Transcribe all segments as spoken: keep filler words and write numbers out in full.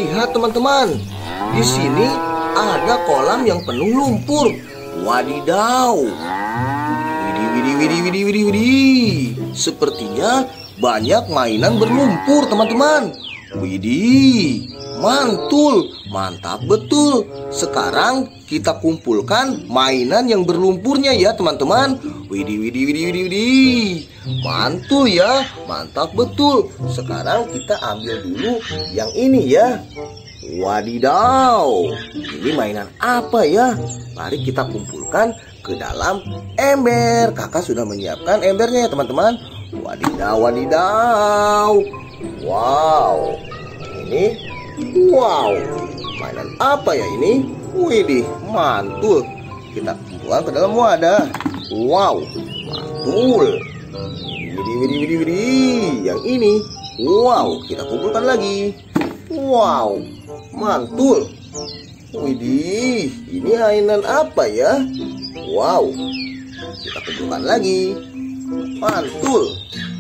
Lihat teman-teman, di sini ada kolam yang penuh lumpur. Wadidaw. Widih, widih, widih, widih, widih, widih. Sepertinya banyak mainan berlumpur teman-teman. Widih, mantul, mantap betul. Sekarang kita kumpulkan mainan yang berlumpurnya ya teman-teman. Widih, widih, widih, widih, widih. Mantul ya, mantap betul. Sekarang kita ambil dulu yang ini ya. Wadidaw, ini mainan apa ya? Mari kita kumpulkan ke dalam ember. Kakak sudah menyiapkan embernya ya teman-teman. Wadidaw, wadidaw. Wow, ini wow, mainan apa ya ini? Widih, mantul. Kita kumpulkan ke dalam wadah. Wow, mantul. Widih, widih, widih, widih. Yang ini, wow, kita kumpulkan lagi. Wow, mantul. Widih, ini mainan apa ya? Wow, kita kumpulkan lagi. Mantul.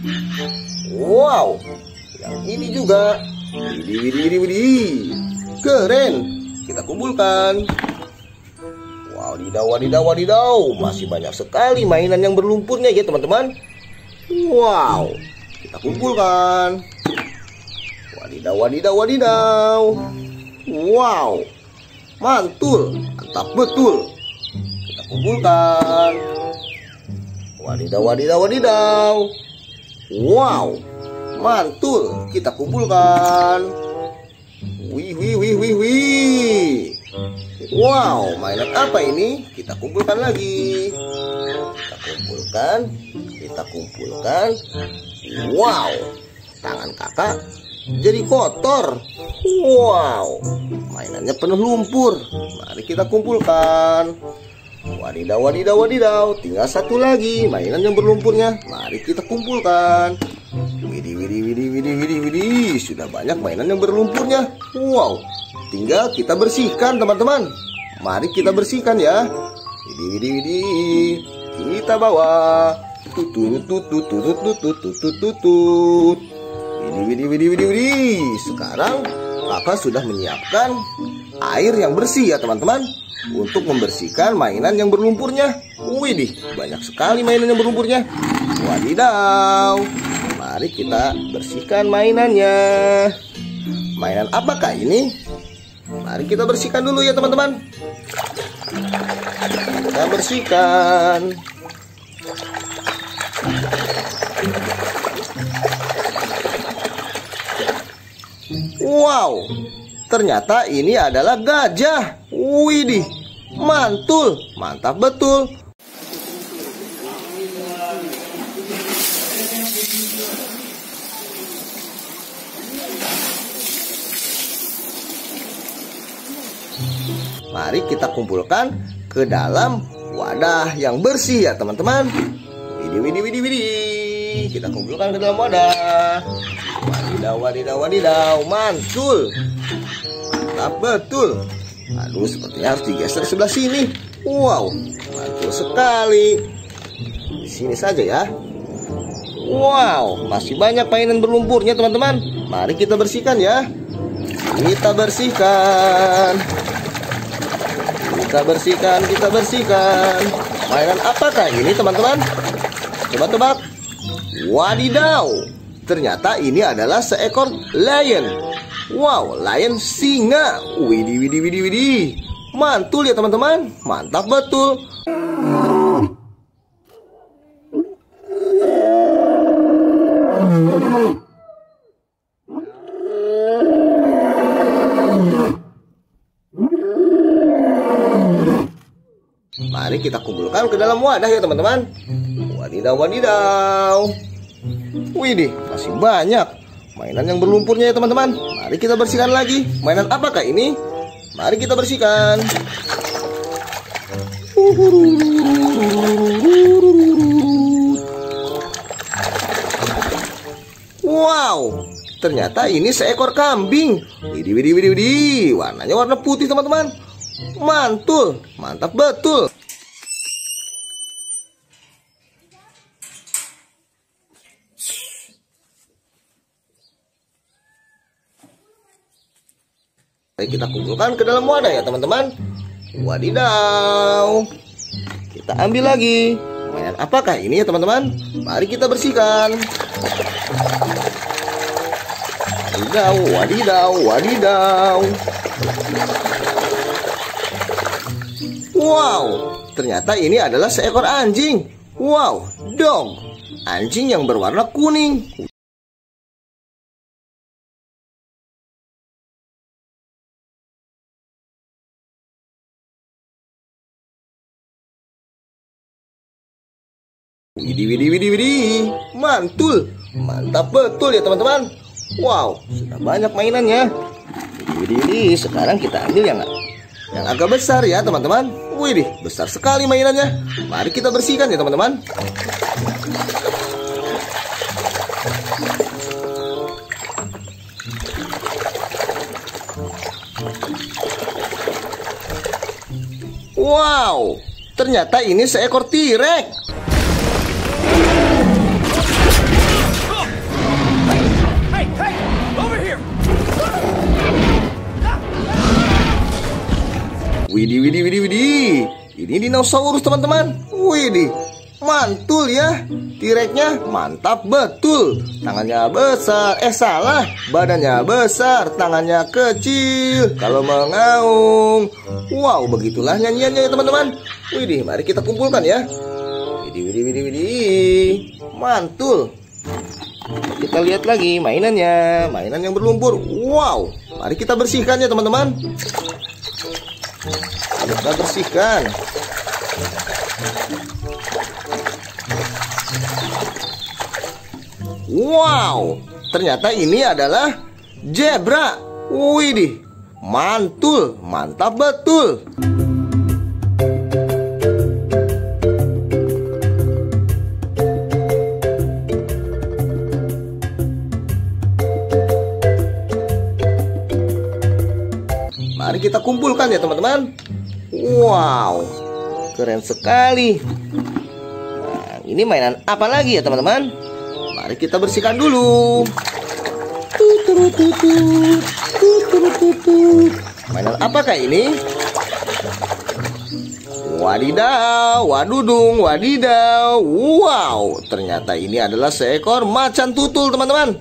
Wow, yang ini juga. Widih, widih, widih, widih. Keren. Kita kumpulkan. Wadidaw, wadidaw, wadidaw. Masih banyak sekali mainan yang berlumpurnya ya teman-teman. Wow, kita kumpulkan. Wadidaw, wadidaw, wadidaw. Wow, mantul, mantap betul. Kita kumpulkan. Wadidaw, wadidaw, wadidaw. Wow, mantul. Kita kumpulkan. Wih, wih, wih, wih, wih. Wow, mainan apa ini? Kita kumpulkan lagi. Kita kumpulkan. Kita kumpulkan. Wow, tangan kakak jadi kotor. Wow, mainannya penuh lumpur. Mari kita kumpulkan. Wadidaw, wadidaw, wadidaw. Tinggal satu lagi mainan yang berlumpurnya. Mari kita kumpulkan. Widih, widih, widih, widih, widih, widih. Sudah banyak mainan yang berlumpurnya. Wow, tinggal kita bersihkan teman-teman. Mari kita bersihkan ya. Widih, widih, widih. Kita bawa. Tutut, tutut, tutut, tutut, tutut, tutut. Widih, widih, widih, widih, widih. Sekarang kakak sudah menyiapkan air yang bersih ya teman-teman, untuk membersihkan mainan yang berlumpurnya. Widih, banyak sekali mainan yang berlumpurnya. Wadidaw. Mari kita bersihkan mainannya. Mainan apakah ini? Mari kita bersihkan dulu ya teman-teman. Kita bersihkan. Wow, ternyata ini adalah gajah. Widih, mantul, mantap betul. Mari kita kumpulkan ke dalam wadah yang bersih ya teman-teman. Widih, widih, widih, widih. Kita kumpulkan ke dalam wadah. Wadidaw, wadidaw, wadidaw. Mantul, mantap betul. Aduh, sepertinya harus digeser sebelah sini. Wow, mantul sekali. Di sini saja ya. Wow, masih banyak mainan berlumpurnya teman-teman. Mari kita bersihkan ya. Kita bersihkan. Kita bersihkan, kita bersihkan. Mainan apakah ini teman-teman? Coba tebak. Wadidaw, ternyata ini adalah seekor lion. Wow, lion singa. Widih, widih, widih, widih. Mantul ya teman-teman. Mantap betul. Mari kita kumpulkan ke dalam wadah ya teman-teman. Wadidaw, wadidaw. Widih, masih banyak mainan yang berlumpurnya ya teman-teman. Mari kita bersihkan lagi. Mainan apakah ini? Mari kita bersihkan. Wow, ternyata ini seekor kambing. Widih, widih, widih, widih. Warnanya warna putih teman-teman. Mantul, mantap betul. Mari kita kumpulkan ke dalam wadah ya teman-teman. Wadidaw. Kita ambil lagi. Mainan apakah ini ya teman-teman? Mari kita bersihkan. Wadidaw, wadidaw, wadidaw. Wow, ternyata ini adalah seekor anjing. Wow, dog. Anjing yang berwarna kuning. Widih, widih, widih, widih. Mantul. Mantap betul ya teman-teman. Wow, sudah banyak mainannya. Widih, widih, widih. Sekarang kita ambil yang yang agak besar ya teman-teman. Widih, besar sekali mainannya. Mari kita bersihkan ya teman-teman. Wow, ternyata ini seekor T-Rex. Widih, widih, widih, widih. Ini dinosaurus teman-teman. Widih, mantul ya. T-Rex-nya mantap betul. Tangannya besar. Eh salah, badannya besar, tangannya kecil. Kalau mengaum. Wow, begitulah nyanyiannya ya teman-teman. Widih, mari kita kumpulkan ya. Widih, widih, widih, widih. Mantul. Kita lihat lagi mainannya. Mainan yang berlumpur. Wow, mari kita bersihkan ya teman-teman. Kita bersihkan. Wow, ternyata ini adalah zebra. Widih, mantul, mantap betul. Mari kita kumpulkan ya teman-teman. Wow, keren sekali. Nah, ini mainan apa lagi ya teman-teman? Mari kita bersihkan dulu. Mainan apakah ini? Wadidaw, wadudung, wadidaw. Wow, ternyata ini adalah seekor macan tutul teman-teman.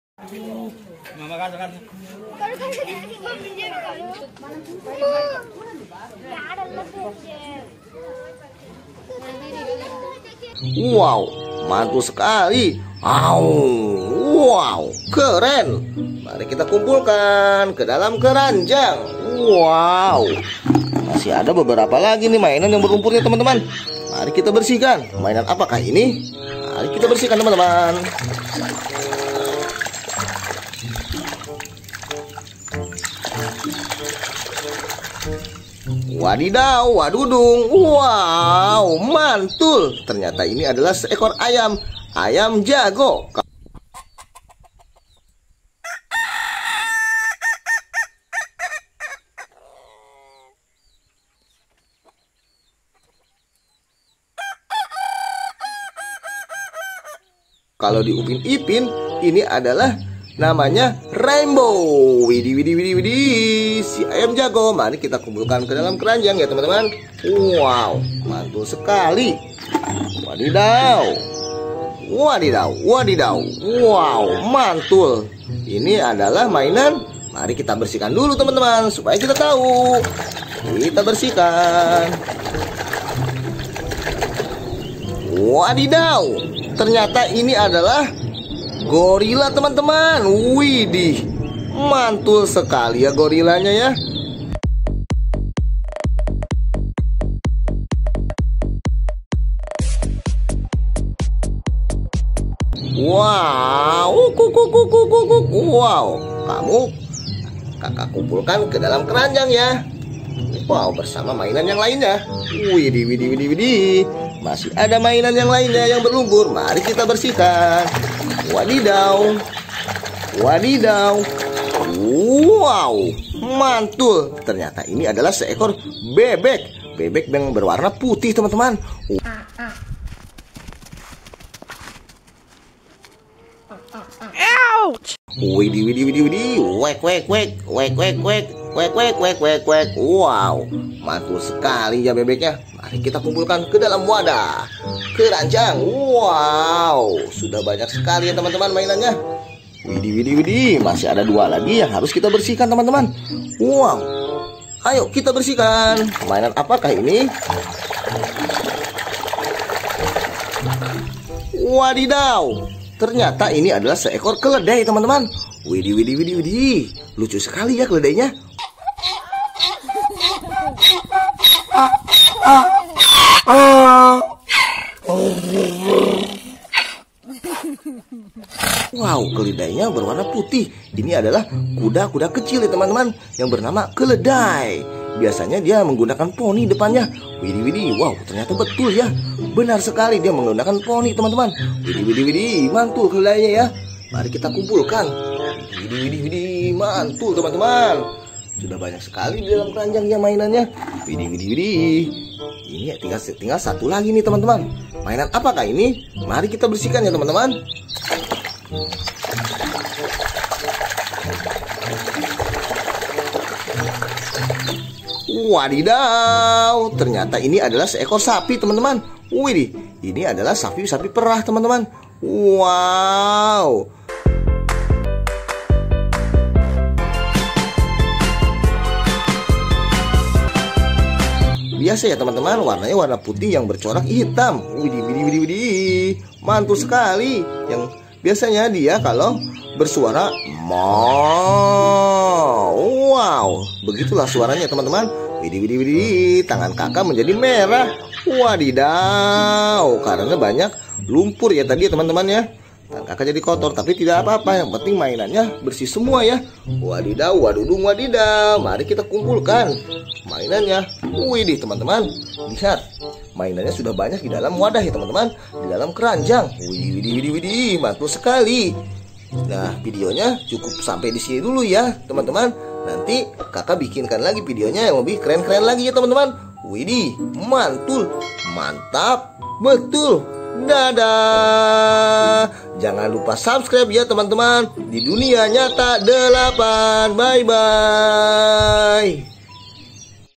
Wow, mantul sekali. Au, wow, keren. Mari kita kumpulkan ke dalam keranjang. Wow, masih ada beberapa lagi nih mainan yang berlumpurnya teman-teman. Mari kita bersihkan. Mainan apakah ini? Mari kita bersihkan teman-teman. Wadidaw, wadudung. Wow, mantul. Ternyata ini adalah seekor ayam. Ayam jago. Kalau di Upin Ipin, ini adalah namanya Rainbow. Widih, widih, widih, widih. Si ayam jago. Mari kita kumpulkan ke dalam keranjang ya teman-teman. Wow, mantul sekali. Wadidaw. Wadidaw, wadidaw. Wow, mantul. Ini adalah mainan. Mari kita bersihkan dulu teman-teman, supaya kita tahu. Kita bersihkan. Wadidaw. Ternyata ini adalah gorila teman-teman. Widih, mantul sekali ya gorilanya ya. Wow, kuku kuku kuku. Wow, kamu kakak kumpulkan ke dalam keranjang ya. Wow, bersama mainan yang lainnya. Widih, widih, widih, widih. Masih ada mainan yang lainnya yang berlumpur. Mari kita bersihkan. Wadidaw, wadidaw. Wow, mantul. Ternyata ini adalah seekor bebek. Bebek yang berwarna putih teman-teman. Ouch. Widih, widih, widih, widih. Wek, wek, wek, wek, wek, wek. Kwek, kwek, kwek, kwek, kwek. Wow, mantul sekali ya bebeknya. Mari kita kumpulkan ke dalam wadah keranjang. Wow, sudah banyak sekali ya teman-teman mainannya. Widih, widih, widih. Masih ada dua lagi yang harus kita bersihkan teman-teman. Wow, ayo kita bersihkan. Mainan apakah ini? Wadidaw, ternyata ini adalah seekor keledai teman-teman. Widih, widih, widih, widih. Lucu sekali ya keledainya. Wow, keledainya berwarna putih. Ini adalah kuda-kuda kecil ya teman-teman, yang bernama keledai. Biasanya dia menggunakan poni depannya. Widih, widih, wow, ternyata betul ya. Benar sekali dia menggunakan poni teman-teman. Widih, widih, widih, mantul keledainya ya. Mari kita kumpulkan. Widih, widih, widih, mantul teman-teman. Sudah banyak sekali di dalam keranjangnya mainannya. Widih, widih, widih. Ini tinggal tinggal satu lagi nih teman-teman. Mainan apakah ini? Mari kita bersihkan ya teman-teman. Wadidaw, ternyata ini adalah seekor sapi teman-teman. Wih, ini adalah sapi-sapi perah teman-teman. Wow. Biasa ya teman-teman, warnanya warna putih yang bercorak hitam. Widih, widih, widih, widih. Mantul sekali. Yang biasanya dia kalau bersuara mau. Wow, begitulah suaranya teman-teman. Widih, widih, widih. Tangan kakak menjadi merah. Wadidaw, karena banyak lumpur ya tadi ya teman-teman ya. Tangan kakak jadi kotor, tapi tidak apa-apa. Yang penting mainannya bersih semua ya. Wadidaw, wadudung, wadidaw. Mari kita kumpulkan mainannya. Widih teman-teman, lihat. Mainannya sudah banyak di dalam wadah ya teman-teman. Di dalam keranjang. Widih, widih, widih, widih. Mantul sekali. Nah, videonya cukup sampai di sini dulu ya teman-teman. Nanti kakak bikinkan lagi videonya yang lebih keren-keren lagi ya teman-teman. Widih, mantul, mantap, betul. Dadah. Jangan lupa subscribe ya teman-teman. Di dunia nyata delapan. Bye-bye.